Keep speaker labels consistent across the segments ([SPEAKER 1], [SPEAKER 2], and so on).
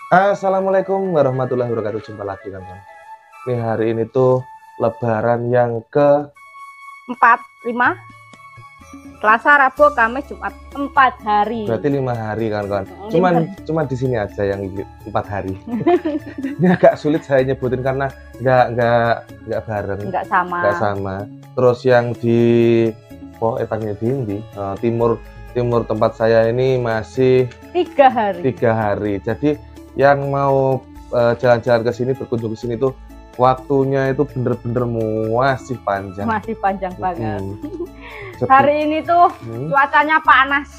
[SPEAKER 1] Assalamualaikum warahmatullahi wabarakatuh. Jumpa lagi kan. Ini hari ini tuh Lebaran yang ke
[SPEAKER 2] 4, 5, Selasa, Rabu, Kamis, Jumat, 4 hari.
[SPEAKER 1] berarti 5 hari kan. Cuman di sini aja yang 4 hari. Ini agak sulit saya nyebutin karena nggak bareng.
[SPEAKER 2] Nggak sama.
[SPEAKER 1] Terus yang di etangnya di timur tempat saya ini masih
[SPEAKER 2] 3 hari.
[SPEAKER 1] 3 hari. Jadi yang mau jalan-jalan ke sini, berkunjung ke sini tuh waktunya itu bener-bener masih panjang.
[SPEAKER 2] Masih panjang banget.
[SPEAKER 1] Jadi,
[SPEAKER 2] hari ini tuh cuacanya panas.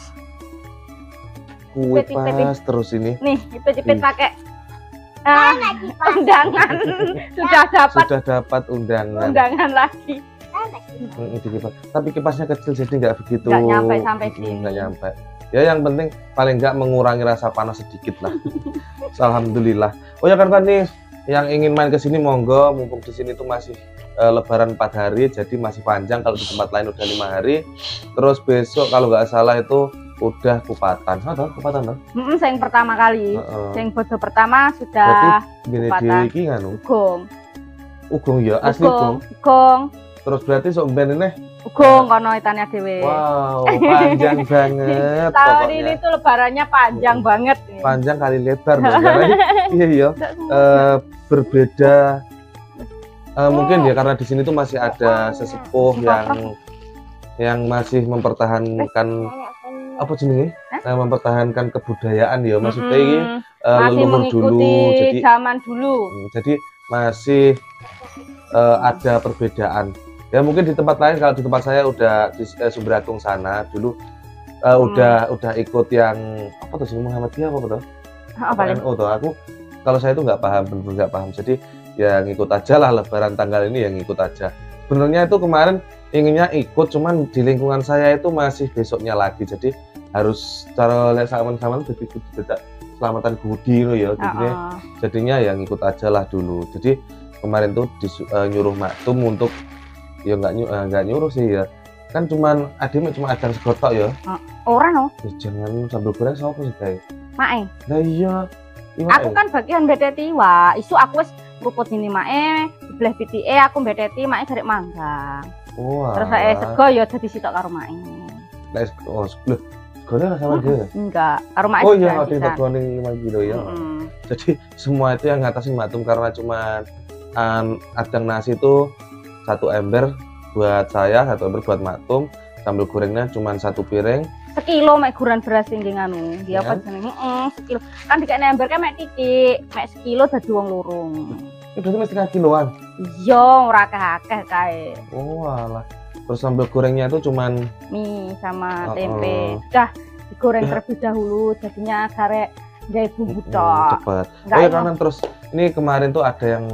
[SPEAKER 1] kue pas terus ini.
[SPEAKER 2] Nih, ipet-ipet pakai undangan. Sudah dapat undangan lagi.
[SPEAKER 1] Tapi kipasnya kecil jadi nggak begitu.
[SPEAKER 2] Nggak nyampe sampai sini.
[SPEAKER 1] Nggak nyampe. Ya yang penting paling nggak mengurangi rasa panas sedikit lah. Alhamdulillah. Oh ya kan nih yang ingin main ke sini monggo, mumpung di sini tuh masih Lebaran 4 hari, jadi masih panjang. Kalau di tempat lain udah 5 hari. Terus besok kalau nggak salah itu udah kupatan. Kupatan toh?
[SPEAKER 2] Yang pertama kali. Yang bodo pertama sudah
[SPEAKER 1] kupatan. Gini kan? Ugong ya, asli
[SPEAKER 2] ugong.
[SPEAKER 1] Terus berarti sok ben ini
[SPEAKER 2] ugong kono itane dhewe.
[SPEAKER 1] Wow, panjang banget.
[SPEAKER 2] Tahun ini tuh lebarannya panjang banget.
[SPEAKER 1] Panjang kali lebar iya. Berbeda. Mungkin ya karena di sini tuh masih ada sesepuh yang masih mempertahankan apa jenenge? Mempertahankan kebudayaan ya, maksudnya ini
[SPEAKER 2] masih
[SPEAKER 1] leluhur dulu,
[SPEAKER 2] jadi zaman dulu.
[SPEAKER 1] Jadi masih ada perbedaan. Ya mungkin di tempat lain, kalau di tempat saya udah di Sumber Agung sana dulu udah ikut yang apa tuh sih, Muhammadiyah apa tuh? Apa NU tuh? Aku kalau saya itu nggak paham. Jadi ya ngikut aja lah, Lebaran tanggal ini ya ngikut aja. Sebenarnya itu kemarin inginnya ikut, cuman di lingkungan saya itu masih besoknya lagi. Jadi harus cara lihat sama-sama jadi tidak selamatan budi loh ya. Jadinya ya ngikut aja lah dulu. Jadi kemarin tuh nyuruh maktum untuk ya nggak nyuruh sih ya, kan cuman adiknya cuma adang segotok ya.
[SPEAKER 2] Orang loh.
[SPEAKER 1] Jangan sambal goreng sama sih kayak.
[SPEAKER 2] Mae.
[SPEAKER 1] Nah iya.
[SPEAKER 2] Aku kan bagian bedeti wah. Isu aku wis ruput ini mae, sebelah pitike aku bedeti mae garek manggang. Terus saya sego ya dadi sitok karo mae.
[SPEAKER 1] Lah sebelah goreng sama dia.
[SPEAKER 2] Enggak, karo mae.
[SPEAKER 1] Oh iya, ada yang 5 kilo ya. Jadi semua itu yang ngatasin maktum karena cuma adang nasi itu 1 ember buat saya, 1 ember buat maktum, sambal gorengnya cuma 1 piring.
[SPEAKER 2] Sekilo mek guran beras tinggi nganu. Dia apa jenenge? Sekilo. Kan dikene ember kan mek titik, mek sekilo dadi wong lorong.
[SPEAKER 1] Itu berarti mesti 1 kiloan.
[SPEAKER 2] Iya, ora akeh kae.
[SPEAKER 1] Oh alah. Terus sambal gorengnya itu cuman
[SPEAKER 2] mie sama tempe. Udah digoreng terlebih dahulu, jadinya garek gawe bumbu tok.
[SPEAKER 1] Cepet. Oh ya kanan terus ini kemarin tuh ada yang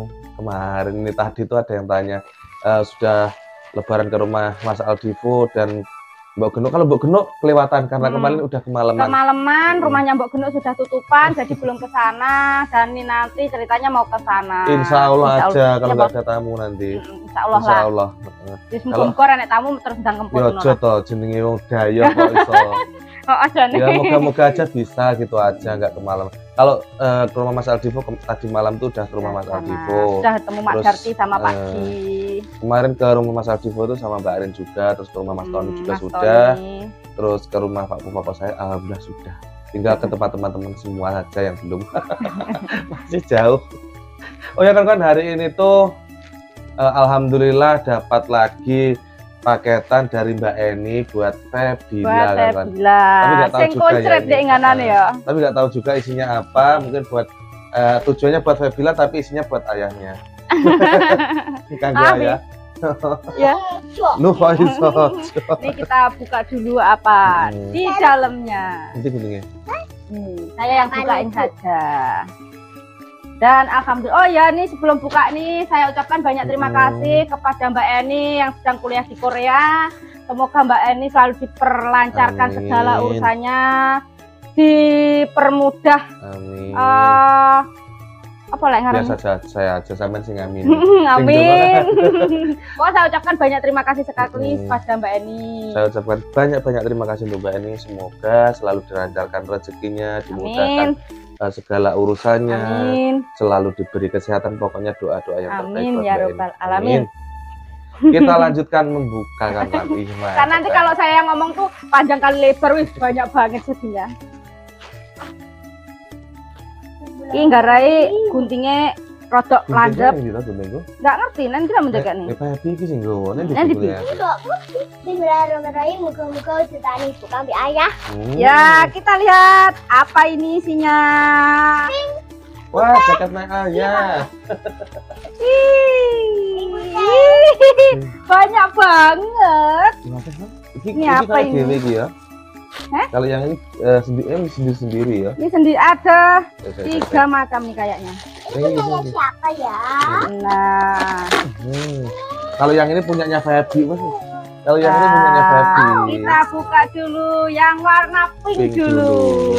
[SPEAKER 1] tadi tuh ada yang tanya sudah lebaran ke rumah Mas Aldivo dan Mbak Genuk. Kalau Mbak Genuk kelewatan karena kemarin udah kemalaman.
[SPEAKER 2] Rumahnya Mbak Genuk sudah tutupan, jadi belum ke sana. Dan ini nanti ceritanya mau ke sana.
[SPEAKER 1] Insya Allah aja kalau nggak ada tamu nanti.
[SPEAKER 2] Insya Allah. Terus mumpung enek tamu terus ndang kempot.
[SPEAKER 1] Ya aja toh jenenge wong Dayak kok iso. Ya moga-moga aja bisa gitu aja, nggak kemalaman. Kalau ke rumah Mas Aldivo tadi malam tuh udah ke rumah Mas Aldivo.
[SPEAKER 2] Sudah ketemu Mak Darti sama Pak Ji.
[SPEAKER 1] Kemarin ke rumah Mas Aldivo tuh sama Mbak Arin juga, terus ke rumah Mas Tony juga sudah. Terus ke rumah Pak Papa saya alhamdulillah sudah. Tinggal ke tempat teman-teman semua saja yang belum. Masih jauh. Oh ya kan hari ini tuh alhamdulillah dapat lagi paketan dari Mbak Eni buat Febila kan. Tapi nggak tahu juga ya. Tapi nggak tahu juga isinya apa. Mungkin buat tujuannya buat Febila tapi isinya buat ayahnya. Kan ya.
[SPEAKER 2] Ya.
[SPEAKER 1] Lupa iso.
[SPEAKER 2] Ini kita buka dulu apa di dalamnya.
[SPEAKER 1] Nanti gini.
[SPEAKER 2] Saya yang bukain saja. Dan alhamdulillah, oh ya, nih sebelum buka nih saya ucapkan banyak terima kasih kepada Mbak Eni yang sedang kuliah di Korea. Semoga Mbak Eni selalu diperlancarkan segala urusannya, dipermudah.
[SPEAKER 1] Amin.
[SPEAKER 2] Apa lah ngaran?
[SPEAKER 1] Biasa saya aja sampean sing amin.
[SPEAKER 2] Amin. Pokoknya saya ucapkan banyak terima kasih sekali kepada Mbak Eni.
[SPEAKER 1] Saya ucapkan banyak terima kasih untuk Mbak Eni. Semoga selalu dilancarkan rezekinya, dimudahkan segala urusannya.
[SPEAKER 2] Amin.
[SPEAKER 1] Selalu diberi kesehatan, pokoknya doa-doa yang terbaik
[SPEAKER 2] Amin
[SPEAKER 1] buat
[SPEAKER 2] ya
[SPEAKER 1] Mbak
[SPEAKER 2] robbal
[SPEAKER 1] Eni.
[SPEAKER 2] alamin.
[SPEAKER 1] Kita lanjutkan membuka kan Pak.
[SPEAKER 2] Karena nanti kalau saya ngomong tuh panjang kali lebar, wih banyak banget jadinya. Ini nggarai guntingnya rodok landep. Nggak ngerti, nanti kita menjaga nih.
[SPEAKER 1] Happy iki sing nggowo nek
[SPEAKER 2] Nanti
[SPEAKER 3] Bismillahirrahmanirrahim. Muka-muka ceritain ibu kami ayah.
[SPEAKER 2] Ya, kita lihat apa ini isinya.
[SPEAKER 1] Wah, jaket naik ayah.
[SPEAKER 2] Banyak banget.
[SPEAKER 1] Ini
[SPEAKER 2] apa ini?
[SPEAKER 1] Ya? Kalau yang ini sendiri ya.
[SPEAKER 2] Ini sendiri ada 3 macam nih kayaknya.
[SPEAKER 3] Ini punya siapa ya?
[SPEAKER 2] Nah,
[SPEAKER 1] kalau yang ini punyanya Fabi, Mas. Kalau yang ini punyanya Fabi.
[SPEAKER 2] Kita buka dulu yang warna pink dulu.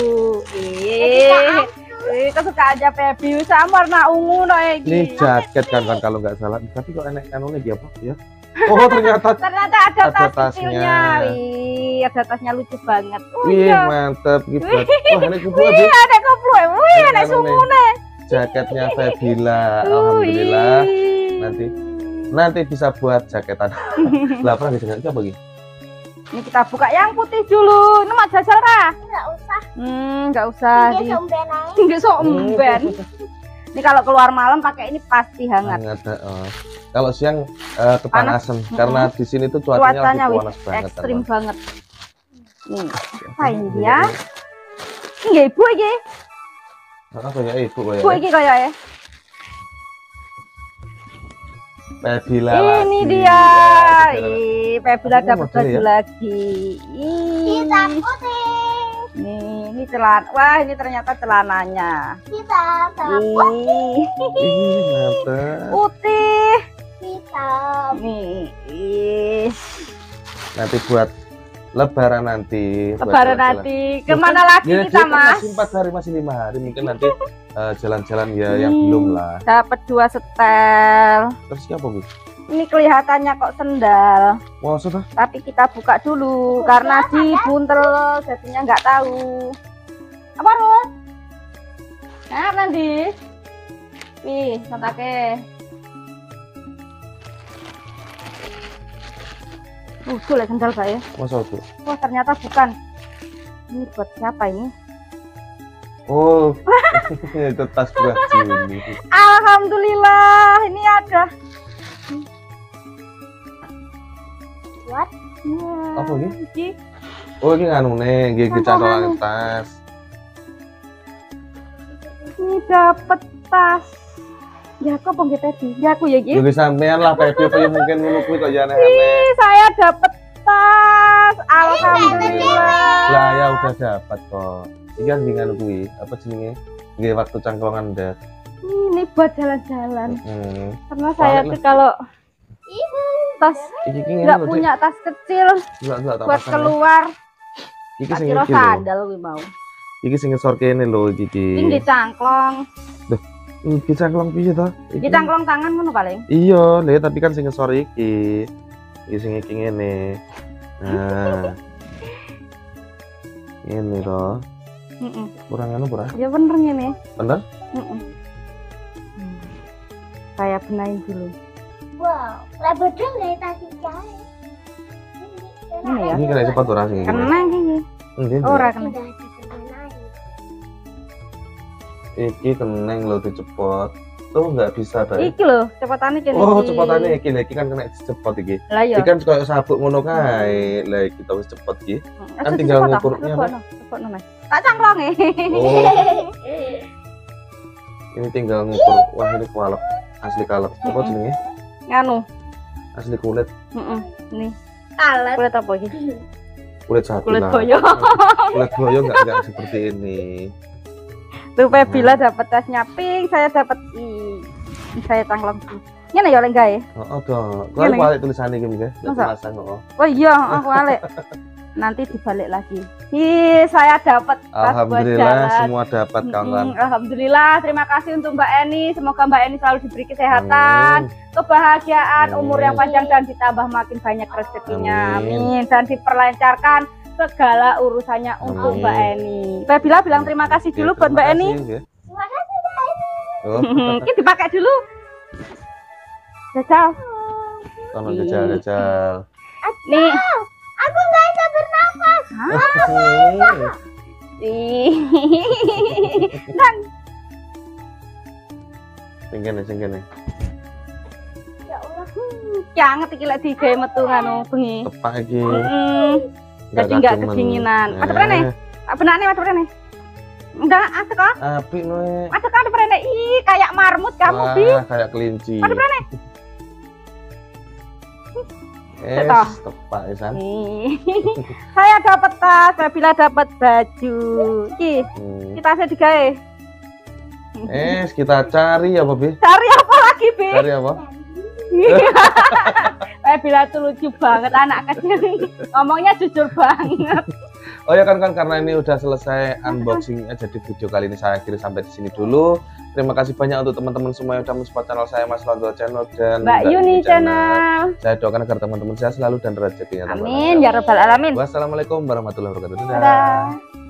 [SPEAKER 2] Kesukaan aja Febi sama warna ungu no
[SPEAKER 1] ini jaket kan kalau nggak salah. Tapi kok enek kanune dia apa ya? Oh, ternyata
[SPEAKER 2] ada tas kecilnya. Wih, ada tasnya lucu banget.
[SPEAKER 1] Wih, mantap gitu. Wah, ini kupu aja.
[SPEAKER 2] Wih, ada kupu. Wih, ada sumune.
[SPEAKER 1] Jaketnya Febila. Alhamdulillah. Nanti bisa buat jaketan. Lah, apa lagi apa lagi?
[SPEAKER 2] Ini kita buka yang putih dulu. Ini mak jajal kah?
[SPEAKER 3] Enggak usah.
[SPEAKER 2] Enggak usah. Enggak somben. Ini kalau keluar malam pakai ini pasti hangat.
[SPEAKER 1] Kalau siang kepanasan karena di sini tuh cuacanya lagi panas banget.
[SPEAKER 2] Ekstrim banget. Nih, apa ini dia? Ini ibu iki.
[SPEAKER 1] Apa ya ibu kayak?
[SPEAKER 2] Ibu iki kayak ya.
[SPEAKER 1] Febila.
[SPEAKER 2] Ini dia. Febila dapat baju lagi.
[SPEAKER 3] Hitam putih.
[SPEAKER 2] Ini celana. Wah, ini ternyata celananya.
[SPEAKER 3] Hitam
[SPEAKER 2] putih. Putih.
[SPEAKER 3] Hitam.
[SPEAKER 2] Nih.
[SPEAKER 1] Nanti buat Lebaran nanti.
[SPEAKER 2] Lebaran nanti. Kemana lagi kita, Mas?
[SPEAKER 1] Masih 4 hari, masih 5 hari. Mungkin nanti jalan-jalan ya yang belum lah.
[SPEAKER 2] Dapat 2 setel.
[SPEAKER 1] Terus siapa Bu?
[SPEAKER 2] Ini kelihatannya kok sendal.
[SPEAKER 1] Wah, sudah.
[SPEAKER 2] Tapi kita buka dulu karena dibuntel jadinya nggak tahu. Apa Ruth? Nah, nanti. Wih, santake. Tuh lihat sendal saya.
[SPEAKER 1] Masa itu?
[SPEAKER 2] Wah, ternyata bukan. Ini buat siapa ini?
[SPEAKER 1] Oh, itu tas buat Juni.
[SPEAKER 2] Alhamdulillah, ini ada.
[SPEAKER 3] What?
[SPEAKER 1] Apa ini? Oh, ini nganune, gigi cangkok tas.
[SPEAKER 2] Ini dapat tas. Ya kok pengen tadi? Ya aku ya gitu.
[SPEAKER 1] Jadi sampean lah Pepe mungkin ngono kuwi kok ya aneh-aneh.
[SPEAKER 2] Ih, saya dapat tas. Alhamdulillah.
[SPEAKER 1] Lah ya udah dapat kok. Iki kan dengan kuwi, apa jenenge? Nggih waktu cangklongan ndak.
[SPEAKER 2] Ini buat jalan-jalan. Karena saya tuh kalau tas nggak punya tas kecil buat keluar.
[SPEAKER 1] Iki sing
[SPEAKER 2] kira sandal kuwi mau.
[SPEAKER 1] Iki sing ngesor kene lho iki.
[SPEAKER 2] Ini cangklong.
[SPEAKER 1] Duh, iki cangklong piye to?
[SPEAKER 2] Iki cangklong tangan ngono paling.
[SPEAKER 1] Iya, lha tapi kan sing ngesor iki. Iki sing iki ngene. Nah. Ini to. Kurang anu ora?
[SPEAKER 2] Ya bener ngene.
[SPEAKER 1] Bener?
[SPEAKER 2] Saya benahin dulu.
[SPEAKER 3] Wow, labodong dari tadi cai.
[SPEAKER 2] Ini ya.
[SPEAKER 1] Ini kena cepat ora sing iki.
[SPEAKER 2] Kena iki. Ora kena.
[SPEAKER 1] Iki keneng lho dicepot. Tuh nggak bisa bae.
[SPEAKER 2] Iki lho, cepatane kene.
[SPEAKER 1] Oh, cepatane iki kan kena cepot iki.
[SPEAKER 2] Lah iya.
[SPEAKER 1] Iki kan koyo sabuk ngono kae. Lah iki kita wis cepot iki. Kan tinggal ngukurnya. Tak cangklonge. Oh. Ini tinggal ngukur. Wah, ini kualek. Asli kalek. Apa jenenge?
[SPEAKER 2] Nganu.
[SPEAKER 1] Asli kulit.
[SPEAKER 2] Nih.
[SPEAKER 3] Kalet.
[SPEAKER 2] Kulit apa iki?
[SPEAKER 1] Kulit sapi.
[SPEAKER 2] Kulit boyo.
[SPEAKER 1] Kulit boyo enggak seperti ini.
[SPEAKER 2] Tuh Febila dapat tasnya pink, saya dapat saya cangklong sih. Ngene ya oleh gawe.
[SPEAKER 1] Heeh, toh. Kuwi balik tulisannya iki, Mas. Pasang kok.
[SPEAKER 2] Oh iya, aku balik. Nanti dibalik lagi. Saya dapat tas buat jalan.
[SPEAKER 1] Alhamdulillah semua dapat kawan.
[SPEAKER 2] Alhamdulillah, terima kasih untuk Mbak Eni. Semoga Mbak Eni selalu diberi kesehatan, kebahagiaan, umur yang panjang dan ditambah makin banyak rezekinya. Amin. Dan diperlancarkan segala urusannya untuk
[SPEAKER 1] Amin.
[SPEAKER 2] Mbak Eni. Mbak Bila bilang terima kasih dulu buat Mbak Eni.
[SPEAKER 3] Terima kasih, Mbak Eni.
[SPEAKER 1] Oh,
[SPEAKER 2] Ini dipakai dulu. Jajal.
[SPEAKER 1] tolong jajal.
[SPEAKER 2] Nih.
[SPEAKER 3] Aku nggak bisa bernafas.
[SPEAKER 2] Dan
[SPEAKER 1] Singkene.
[SPEAKER 3] Ya Allah.
[SPEAKER 2] Jangan iki lek digawe metu ngono bengi.
[SPEAKER 1] Tepak iki.
[SPEAKER 2] Jadi enggak kedinginan. Mata prene. Tak benane mata prene. Enggak, asek kok.
[SPEAKER 1] Apik noe.
[SPEAKER 2] Asek kan prene. Ih, kayak marmut kamu, Bi.
[SPEAKER 1] Wah, kayak kelinci.
[SPEAKER 2] Mata prene.
[SPEAKER 1] Tepak pisan.
[SPEAKER 2] Saya dapat tas, Mbak Bila dapat baju. Iki, kita saya digawe.
[SPEAKER 1] Kita cari apa, Bi?
[SPEAKER 2] Cari apa lagi, Bi?
[SPEAKER 1] Cari apa?
[SPEAKER 2] Mbak Bila tuh lucu banget anak kecil. Ngomongnya jujur banget.
[SPEAKER 1] Oh ya kan karena ini udah selesai unboxingnya, jadi video kali ini saya akhiri sampai di sini dulu. Terima kasih banyak untuk teman-teman semua yang sudah mensupport channel saya, Mas Londo Channel dan
[SPEAKER 2] Mbak Yuni Channel.
[SPEAKER 1] Saya doakan agar teman-teman saya selalu dan rezekinya tambah.
[SPEAKER 2] Amin ya rabbal alamin.
[SPEAKER 1] Wassalamualaikum warahmatullahi wabarakatuh.
[SPEAKER 2] Dadah.